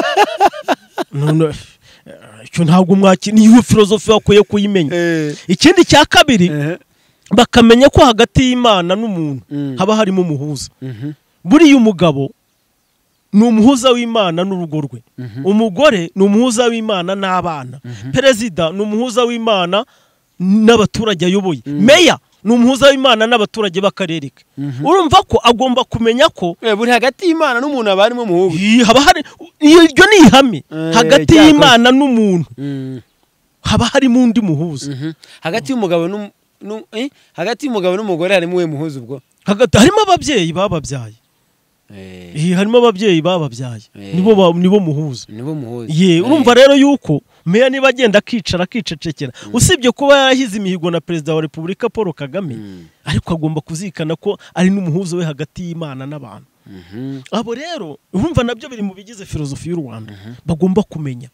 none icyo ntabwo mwaki niyo filozofi bakwiye kuyimenya ikindi cya kabiri bakamenya ko hagati y'Imana n'umuntu haba harimo umuhuza buriya umugabo ni umuhuza w'Imana n'urugo rwe umugore ni umuhuza w'Imana n'abana perezida ni umuhuza w'Imana n'abaturage ayoboye meya ni umuhuza w'Imana n'abaturage b'akarere ke urumva ko agomba kumenya ko buri hagati y'Imana n'umuntu aba harimo umuhuza haba hari iryo ni ihame hagati y'Imana n'umuntu haba harimo undi muhuza hagati y'umugabo hagati y'umugabo n'umugore harimo we muhuza ubwo hagati harimo ababyeyi bababyaye eh harimo ababyeyi bababyaye nibo nibo muhuza nibo muhuza ye urumva rero yuko meya niba agenda akicara akicecekera usibye kuba yarahize imihigo na perezida wa Repubulika Paul Kagame ariko agomba kuzikana ko ari n'umuhuzo we hagati y'Imana n'abantu abo rero urumva nabyo biri mu bigize filozofi y'u Rwanda bagomba kumenya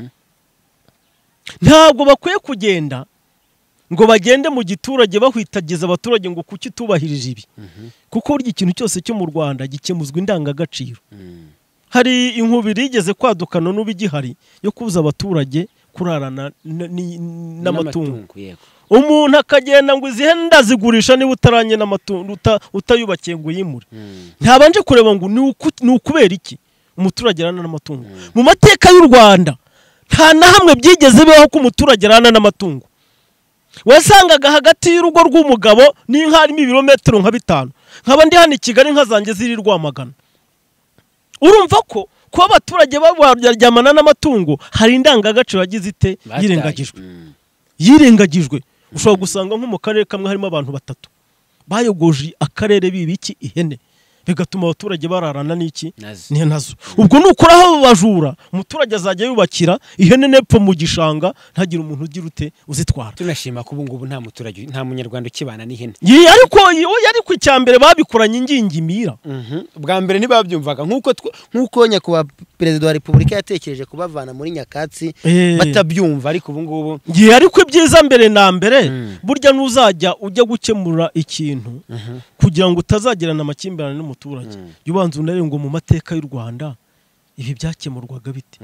ntabwo bakwiye kugenda ngo bagende mu giturage bahwitagiza abaturage ngo kuki tubahirije ibi kuko burya ikintu cyose cyo mu Rwanda gikemuzwa indangagaciro hari inkubiri igeze kwadukana n'ubigihari yo kubuza abaturage kurarana n'amatungo. Umuntu akagenda ngo izihe ndazigurisha niba utaranye n'amatungo utayubakiye ngo yimure. Ntabanje kureba ngo ni ukubera iki umuturage arana n'amatungo. Mu mateka y'u Rwanda nta na hamwe byigeze bibaho ko umuturage arana n'amatungo. Wasangaga hagati y'urugo rw'umugabo n'inka harimo ibirometero nka bitanu. Nkaba ndi hano i Kigali inka zanjye ziri Rwamagana. Urumva ko ko abaturage baryamana n'amatungo hari indangagaciro yagize ite yirengagijwe. Yirengagijwe. Ushobora gusanga nko mu karere kamwe harimo abantu batatu bayogoje akarere bibiki ihene, bigatuma abaturage bararana n'iki ni nazo. Ubwo nukuraho bajura umuturage azajya yubakira ihene nepfo mu gishanga ntagira umuntu ugira ute uzitwara. Tunashima ko ubungubu nta muturage nta munyarwanda ukibana n'ihene. Yi ariko yari ku cyambere babikoranye ingingimira. Bwa mbere ntibabyumvaga nkuko nkuko nyakubahwa Perezida wa Repubulika yatekereje kubavana muri nyakatsi batabyumva, ariko ubungubu yi ariko ibyiza mbere na mbere burya nuzajya ujya gukemura ikintu kugira ngo utazagirana amakimbirane n'umuturage. Yubanza unare ngo mu mateka y'u Rwanda ibi byakemurwaga bite.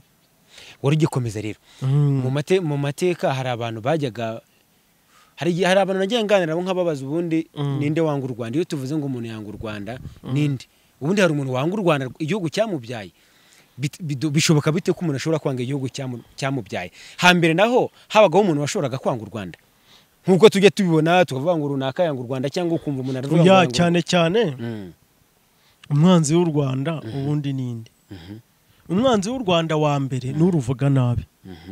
Wari ugikomeza rero mu mate mu mateka hari abantu bajyaga hari hari abantu nagiye nganira nk'ababaza ubundi ninde wanga u Rwanda. Iyo tuvuze ngo umuntu yanga u Rwanda ninde, ubundi hari umuntu wanga u Rwanda igihugu cyamubyaye. Bishoboka bite ko umuntu ashobora kwanga igihugu cyamubyaye? Hambere naho habagaho umuntu washoboraga kwanga u Rwanda nkuko tujye tubibona tukavuga ngo runaka yanga u Rwanda cyangwa ukumva umuntu aravuga ya cyane cyane. Umwanzi w'u Rwanda ubundi ninde? Umwanzi w'u Rwanda wa mbere n'uruvuga nabi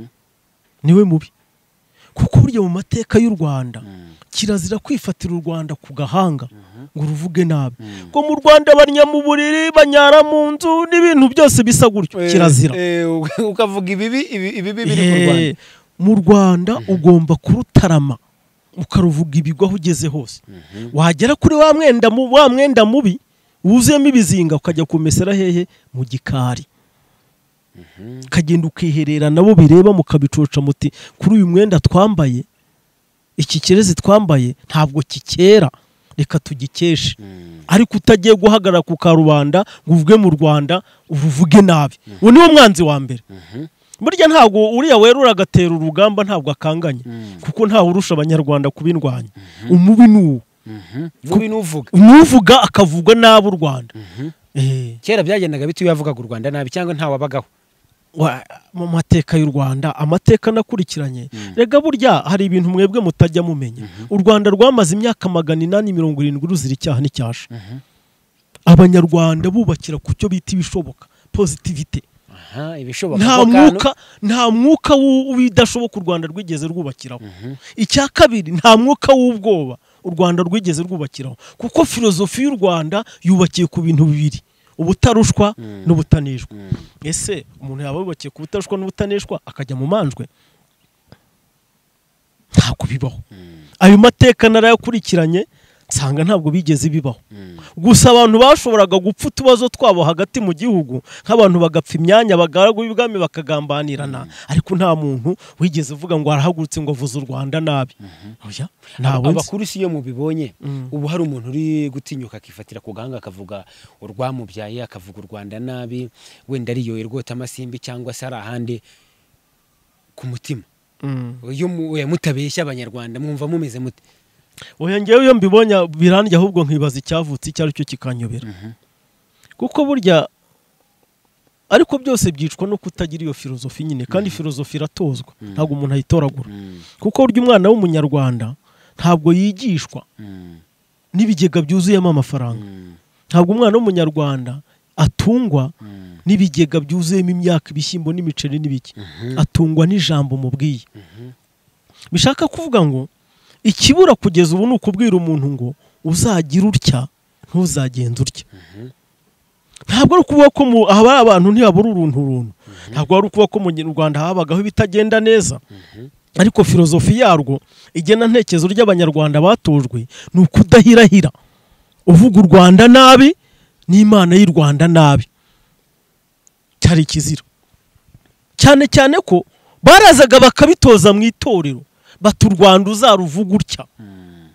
niwe mubi, kuko buryo mu mateka y'u Rwanda kirazira kwifatira u Rwanda ku gahanga ngo uruvuge nabi. Ko mu Rwanda barnya mu buriri banyara mu nzu n'ibintu byose bisa gutyo kirazira. Ukavuga ibibi ibibi biri mu Rwanda. Mu Rwanda ugomba kurutarama ukaruvuga ibigwa aho ugeze hose. Wagera kuri wa mwenda mu wa mwenda mubi wuzuyemo ibizinga ukajya kumesera hehe mu gikari. Kagenda ukiherera nabo bireba mukabicoca muti kuri uyu mwenda twambaye iki kirezi twambaye ntabwo kikera reka tugikeshe. Ariko utagiye guhagarara ku karubanda ngo uvuge mu Rwanda uruvuge nabi. Uwo niwo mwanzi wa mbere. Burya ntabwo uriya werura agatera urugamba ntabwo akanganye kuko ntawe urusha abanyarwanda kubindwanya. Umubi nuwo mubi nuvuga nuvuga akavugwa nabi u Rwanda. Eh kera byagendaga biti yavugaga u Rwanda nabi cyangwa ntawe abagaho mu mateka y'u Rwanda. Amateka nakurikiranye rega burya hari ibintu mwebwe mutajya mumenya. U Rwanda rwamaze imyaka magana inani mirongo irindwi ruzira icyaha n'icyasha. Abanyarwanda bubakira ku cyo bita ibishoboka positivite. Aha ibishoboka nta mwuka nta mwuka w'idashoboka u Rwanda rwigeze rwubakiraho. Icya kabiri nta mwuka w'ubwoba u Rwanda rwigeze rwubakiraho, kuko filozofi y'u Rwanda yubakiye ku bintu bibiri: ubutarushwa n'ubutanishwa. Ese umuntu yaba yubakiye ku butarushwa n'ubutanishwa akajya mu manjwe? Ntabwo bibaho. Ayo mateka narayakurikiranye nsanga ntabwo bigeze bibaho. Gusa abantu bashoboraga gupfa utubazo twabo hagati mu gihugu, nk'abantu bagapfa imyanya bagaragu y'ubwami bakagambanirana, ariko nta muntu wigeze uvuga ngo arahagurutse ngo avuze u Rwanda nabi. Oya, abakuru si yo mubibonye. Ubu hari umuntu uri gutinyuka akifatira ku gahanga akavuga urwamubyaye, akavuga u Rwanda nabi, wenda ari yo irwota amasimbi cyangwa se ari ahandi ku mutima. Uyu mutabeshya abanyarwanda mwumva mumeze mute? Oya ngewe iyo mbibonye birandya ahubwo nkibaza icyavutse icyo ari cyo kikanyobera. Kuko burya ariko byose byicwa no kutagira iyo filozofi nyine, kandi filozofi iratozwa ntabwo umuntu ayitoragura. Kuko burya umwana w'umunyarwanda ntabwo yigishwa n'ibigega byuzuyemo amafaranga. Ntabwo umwana w'umunyarwanda atungwa n'ibigega byuzuyemo imyaka, ibishyimbo n'imiceri n'ibiki. Atungwa n'ijambo mubwiye. Bishaka kuvuga ngo ikibura kugeza ubu nukubwira umuntu ngo uzagira urya ntuzagenza urya. Ntabwo ari kuvuga ko aba abantu ntibabura uruntu runtu. Ntabwo ari kuvuga ko mu Rwanda habagaho ibitagenda neza. Ariko filozofi yarwo igena ntekezo ry'abanyarwanda batojwe ni ukudahirahira uvuga u Rwanda nabi n'Imana y'u Rwanda nabi. Cyari kizira cyane cyane ko barazaga bakabitoza mu itorero batu Rwanda uzaruvuga utya.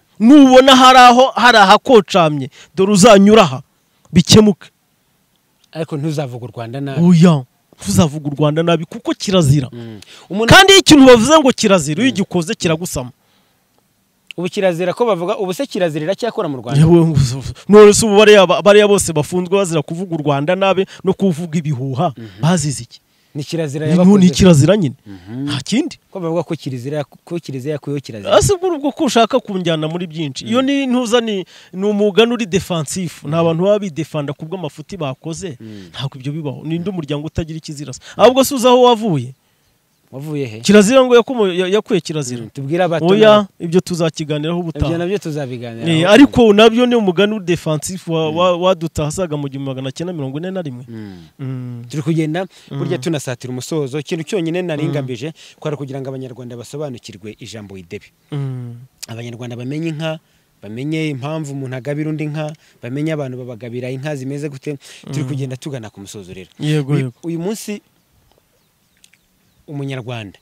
Nubona hari aho hari ahakocamye dore uzanyuraha bikemuke. ariko ntuzavuga u Rwanda nabi. oya ntuzavuga u Rwanda nabi kuko kirazira kandi iyo ikintu bavuze ngo kirazira iyo igikoze kiragusama. Ubu kirazira ko bavuga ubu se kirazirira cyakora mu Rwanda. None se ubu bariya bose bafunzwe bazira kuvuga u Rwanda nabe no kuvuga ibihuha bazize iki? Ni kirazira yabakoze. Ni kirazira nyine nta kindi ko bavuga ko kirazira ko kirazira ko yo kirazira. Ase ubwo ko ushaka kunjyana muri byinshi iyo ni ntuza ni umugani uri defensive nta bantu baba bidefanda kubwo amafuti bakoze ntabwo ibyo bibaho. Ninde umuryango utagira ikizirasa ahubwo suza aho wavuye wavuye he kirazira ngo yakuye kirazira tubwira abato oya ibyo tuzakiganiraho ubutaha ibyo nabyo tuzabiganiraho ariko nabyo ni umugani uri defensive wadutahasaga mu gihumbi magana cyenda mirongo ine na rimwe. Turi kugenda burya tunasatira umusozo ikintu cyonyine naringambije kwara kugira ngo abanyarwanda basobanukirwe ijambo idebe. Abanyarwanda bamenye inka bamenye impamvu umuntu agabira undi nka bamenye abantu babagabira inka zimeze gute. Turi kugenda tugana ku musozo rero uyu munsi umunyarwanda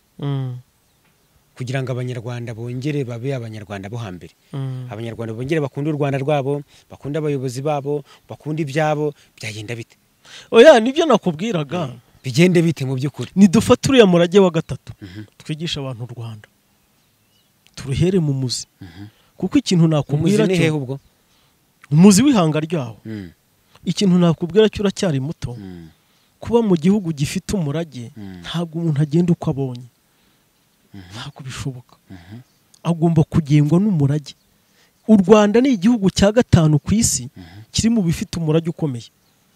kugira ngo abanyarwanda bongere babe abanyarwanda bo hambere abanyarwanda bongere bakunda u Rwanda rwabo bakunda abayobozi babo bakunda ibyabo byagenda bite? Oya nibyo nakubwiraga bigende bite mu byukuri nidufata uriya murage wa gatatu twigisha abantu u Rwanda turuhere mu muzi kuko ikintu nakubwira ni hehe ubwo umuzi w'ihanga ryawo ikintu nakubwira cyo uracyari muto kuba mu gihugu gifite umurage ntabwo umuntu agenda uko abonye ntabwo bishoboka agomba kugengwa n'umurage. U Rwanda ni igihugu cya gatanu ku isi kiri mu bifite umurage ukomeye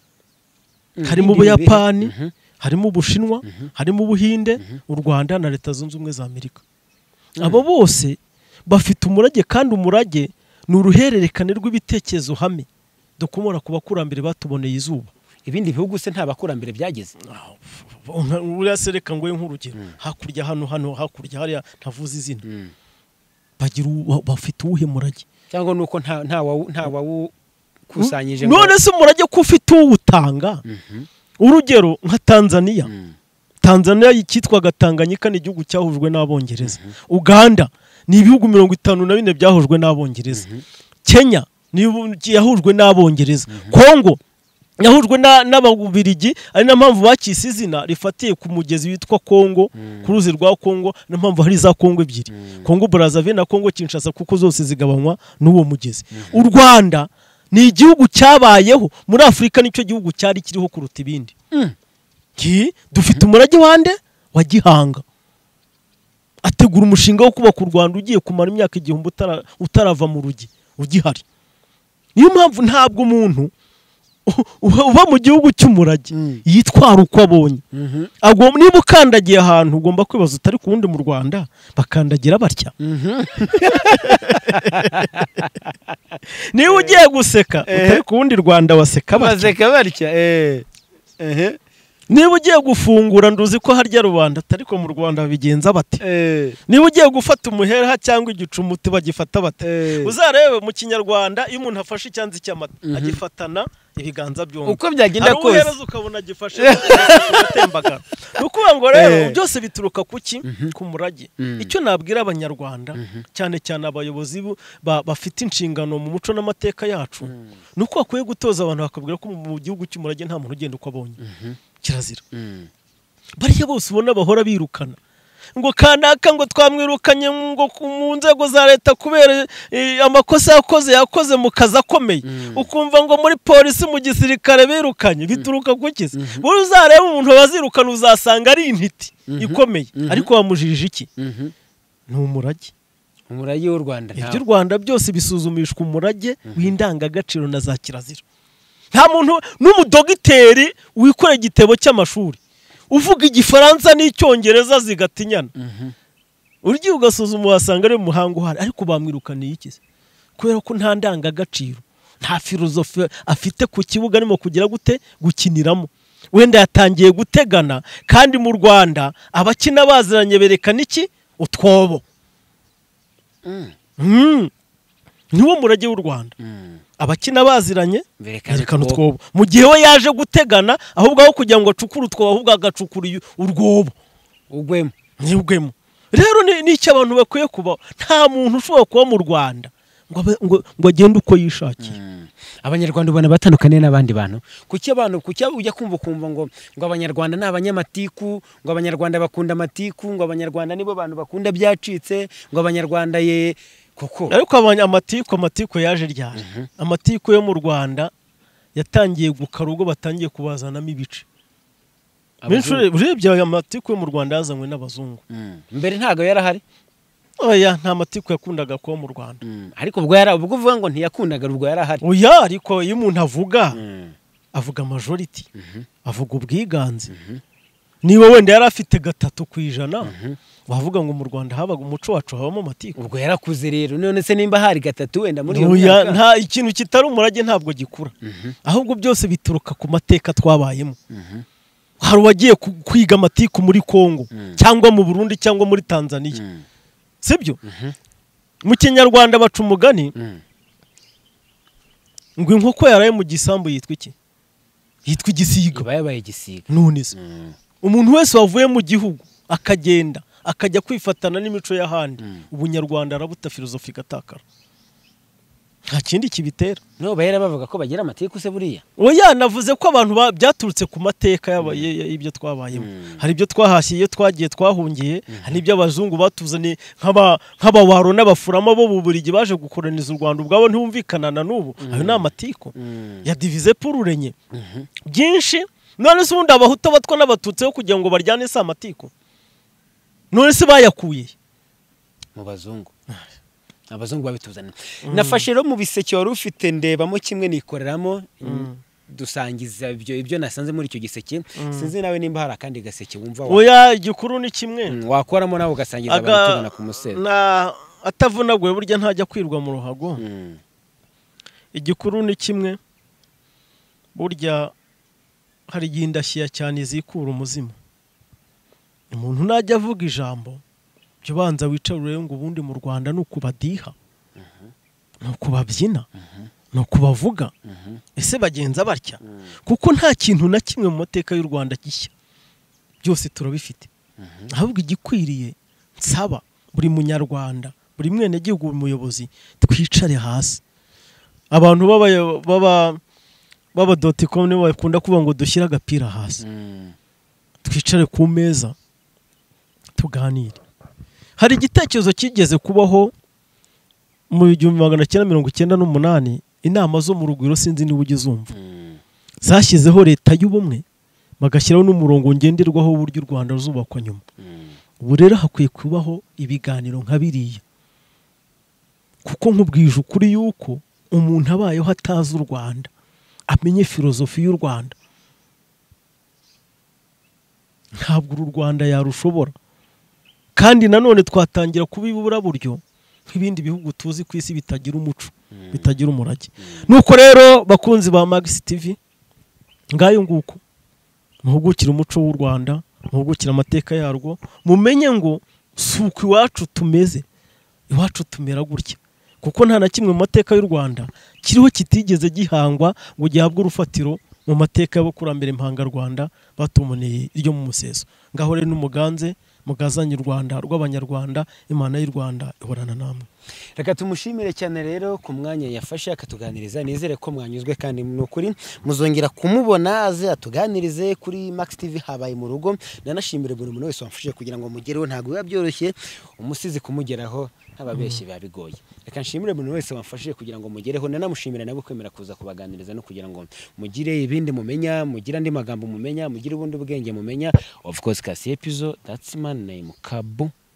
harimo Ubuyapani harimo Ubushinwa harimo Ubuhinde u Rwanda na Leta Zunze Ubumwe za Amerika. Abo bose bafite umurage kandi umurage ni uruhererekane rw'ibitekerezo hame dukomora ku bakurambere batuboneye izuba. Ibindi bihugu se nta bakurambere byageze urasereka ngo nk'urugero hakurya hano hano hakurya hariya ntavuze izina bagira bafite uwuhe murage cyangwa nuko nta nta nta wawukusanyije none se umurage ko ufite uwutanga urugero nka Tanzania Tanzania yitwaga Tanganyika ni igihugu cyahujwe n'Abongereza. Uganda ni ibihugu mirongo itanu na bine byahujwe n'Abongereza. Kenya ni yahujwe n'Abongereza. Kongo yahujwe n'Ababirigi ari na mpamvu bakise izina rifatiye ku mugezi witwa Kongo ku ruzi rwa Kongo na mpamvu hari za Kongo ebyiri Kongo Brazzaville na Kongo Kinshasa kuko zose zigabanywa n'uwo mugezi. U Rwanda ni igihugu cyabayeho muri Afrika nicyo gihugu cyari kiriho kuruta ibindi. Ki dufite umurage wande wa Gihanga ategura umushinga wo kubaka u Rwanda ugiye kumara imyaka igihumbi utarava mu rugi ugihari. Niyo mpamvu ntabwo umuntu uba mu gihugu cy'umurage yitwara uko abonye. Niba ukandagiye ahantu ugomba kwibaza utari ku wundi mu Rwanda bakandagira batya. Niba ugiye guseka utari ku wundi Rwanda waseka batya. Niba ugiye gufungura nduzi ko harya rubanda ariko mu Rwanda bigenza bate. Niba ugiye gufata umuheha cyangwa igicumuti bagifata bate. Uzarebe mu Kinyarwanda iyo umuntu afashe icyanzi cy'amata agifatana ibiganza byombi uko byagenda kose hari ukabona gifashe atembagara. Nuko ngo rero byose bituruka kuki ku murage. Icyo nabwira abanyarwanda cyane cyane abayobozi bafite inshingano mu muco n'amateka yacu nuko akwiye gutoza abantu bakabwira ko mu gihugu cy'umurage nta muntu ugenda uko abonye. Kirazira bariya bose ubona bahora birukana ngo kanaka ngo twamwirukanye ngo mu nzego za leta kubera amakosa yakoze yakoze mu kazi akomeye ukumva ngo muri polisi mu gisirikare birukanye bituruka kukiza buri uzareba umuntu bazirukana uzasanga ari intiti ikomeye ariko bamujirije iki ni umurage umurage w'u Rwanda ibyo Rwanda byose bisuzumishwa umurage w'indangagaciro na za kirazira. Nta muntu n'umudogiteri wikora igitebo cy'amashuri uvuga igifaransa n'icyongereza zigatinyana uryo ugasuzuma wasanga ari muhango hari ariko bamwirukaniye ikize kubera ko nta ndangagaciro nta filozofi afite ku kibuga arimo kugira gute gukiniramo. Wenda yatangiye gutegana kandi mu Rwanda abakina baziranye berekana iki utwobo. Niwo murage w'u Rwanda abakina baziranye berekana utwobo mu gihe we yaje gutegana ahubwo aho kugira ngo acukure utwobo ahubwo agacukura urwobo ugwemo ni ugwemo. Rero ni icyo abantu bakwiye kuba nta muntu ushobora kuba mu Rwanda ngo ngo agende uko yishakiye. abanyarwanda ubona batandukaniye n'abandi bantu kuki abantu kuki ujya kumva kumva ngo ngo abanyarwanda ni abanyamatiku ngo abanyarwanda bakunda amatiku ngo abanyarwanda nibo bantu bakunda byacitse ngo abanyarwanda ye kuko ariko abanyamatiku amatiku yaje ryari amatiku yo mu Rwanda yatangiye gukara ubwo batangiye kubazanamo ibice benshi urebye aya matiku yo mu Rwanda yazanywe n'abazungu mbere ntago yarahari oya nta matiku yakundaga ko mu Rwanda ariko ubwo yara ubwo uvuga ngo ntiyakundaga ubwo yarahari oya ariko iyo umuntu avuga avuga majority avuga ubwiganze niba wenda yari afite gatatu ku ijana wavuga ngo mu Rwanda habaga umuco wacu habamo amatiku ubwo yarakuze rero none se nimba hari gatatu wenda muri iyo myaka nta ikintu kitari umurage ntabwo gikura ahubwo byose bituruka ku mateka twabayemo hari wagiye kwiga amatiku muri Kongo cyangwa mu Burundi cyangwa muri Tanzania sibyo mu Kinyarwanda baca umugani ngo inkoko yaraye mu gisambu yitwa iki yitwa igisiga bayabaye igisiga none se umuntu wese wavuye mu gihugu akagenda akajya kwifatana n'imico y'ahandi ubunyarwanda arabuta filozofi gatakara nta kindi kibitera no bahera bavuga ko bagira amatiku se buriya oya navuze ko abantu byaturutse ku mateka y'ibyo twabayemo hari ibyo twahashye iyo twagiye twahungiye hari ibyo abazungu batuzaniye nk'aba nk'abawaro n'abafurama bo buburigi baje gukoraniza u Rwanda ubwabo ntibumvikanana n'ubu ayo ni amatiku ya divize pururenye byinshi none se ubundi abahuta batwa n'abatutsi ho kugira ngo baryane se amatiku none se bayakuye mu bazungu abazungu babituzana nafashe rero mu biseke wari ufite ndebamo kimwe nikoreramo dusangiza ibyo ibyo nasanze muri icyo giseke sinzi nawe nimba hari akandi gaseke wumva oya igikuru ni kimwe wakoramo nawe ugasangiza abantu tubona ku musego na atavunaguye burya ntajya kwirwa mu ruhago igikuru ni kimwe burya hari igihe indashyiya cyane zikura umuzima umuntu najya avuga ijambo byo banza wicarure ngo ubundi mu Rwanda nuko badiha nuko babyina nuko bavuga ese bagenza batya kuko nta kintu na kimwe mu mateka y'u Rwanda gishya byose turabifite ahubwo igikwiriye nsaba buri munyarwanda buri mwene gihugu umuyobozi twicare hasi abantu baba baba baba .com nibo bakunda kuvuga ngo dushyira agapira hasi twicare ku meza tuganire hari igitekerezo kigeze kubaho mu igihumbi magana cyenda mirongo icyenda n'umunani inama zo mu rugwiro sinzi niba ugizumva zashyizeho leta y'ubumwe bagashyiraho n'umurongo ngenderwaho w'uburyo u Rwanda ruzubakwa nyuma ubu rero hakwiye kubaho ibiganiro nka biriya kuko nkubwije ukuri yuko umuntu abayeho atazi u Rwanda amenye filozofi y'u Rwanda ntabwo u Rwanda yarushobora kandi nanone twatangira kubibura buryo nk'ibindi bihugu tuzi ku isi bitagira umuco bitagira umurage nuko rero bakunzi ba Max T V ngayo nguko muhugukira umuco w'u Rwanda muhugukira amateka yarwo mumenye ngo suku iwacu tumeze iwacu tumera gutya kuko nta na kimwe mu mateka y'u Rwanda kiriho kitigeze gihangwa ngo gihabwe urufatiro mu mateka y'abakurambere impanga Rwanda batumoneye iryo mu museso ngaho rero n'umuganze mugazanye u Rwanda rw'abanyarwanda imana y'u Rwanda ihorana namwe reka tumushimire cyane rero ku mwanya yafashe akatuganiriza nizere ko mwanyuzwe kandi n'ukuri muzongera kumubona aze atuganirize kuri Max T V habaye mu rugo nanashimire buri muntu wese wamfashije kugira ngo mugereho ntago biba byoroshye umusizi kumugeraho ntababeshye biba bigoye reka nshimire buri wese wamfashije kugira ngo mugereho nanamushimira nabo kwemera kuza kubaganiriza no kugira ngo mugire ibindi mumenya mugira andi magambo mumenya mugire ubundi bwenge mumenya of course kasi episode that's my name Kabu